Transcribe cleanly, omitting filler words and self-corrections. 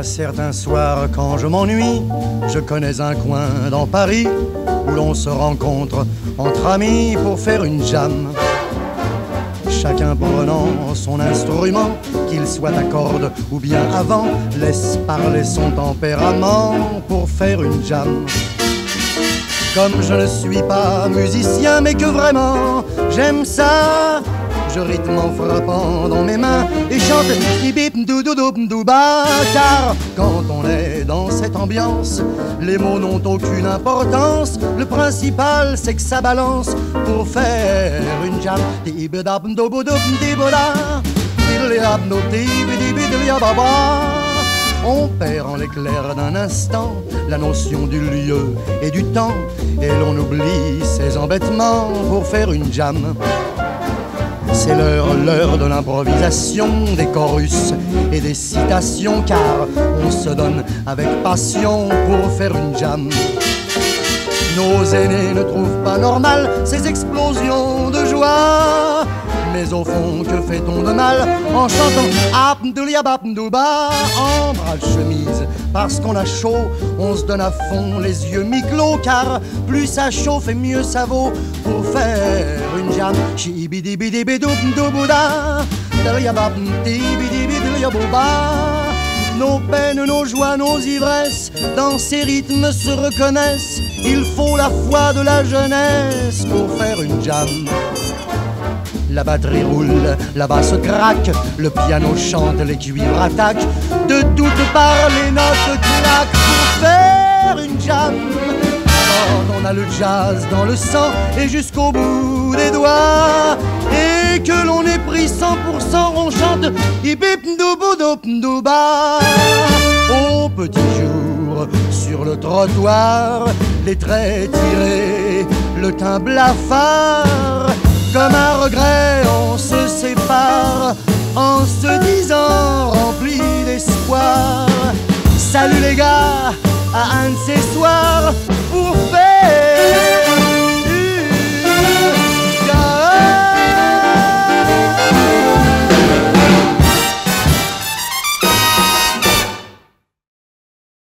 Certains soirs quand je m'ennuie, je connais un coin dans Paris où l'on se rencontre entre amis pour faire une jam. Chacun prenant son instrument, qu'il soit à cordes ou bien à vent, laisse parler son tempérament pour faire une jam. Comme je ne suis pas musicien mais que vraiment j'aime ça, je rythme en frappant dans mes mains et chante car quand on est dans cette ambiance, les mots n'ont aucune importance. Le principal c'est que ça balance pour faire une jam. On perd en l'éclair d'un instant la notion du lieu et du temps, et l'on oublie ses embêtements pour faire une jam. C'est l'heure de l'improvisation, des chorus et des citations, car on se donne avec passion pour faire une jam. Nos aînés ne trouvent pas normal ces explosions de joie, mais au fond, que fait-on de mal en chantant Abdouliababdouba en bras de chemise? Parce qu'on a chaud, on se donne à fond, les yeux mi-clos, car plus ça chauffe et mieux ça vaut pour faire une jam. Nos peines, nos joies, nos ivresses, dans ces rythmes se reconnaissent. Il faut la foi de la jeunesse pour faire une jam. La batterie roule, la basse craque, le piano chante, les cuivres attaquent. De toutes parts les notes claquent pour faire une jam. Quand on a le jazz dans le sang et jusqu'au bout des doigts, et que l'on est pris 100%, on chante Ibip-ndouboudoup-ndouba. Au petit jour, sur le trottoir, les traits tirés, le teint blafard, comme un regret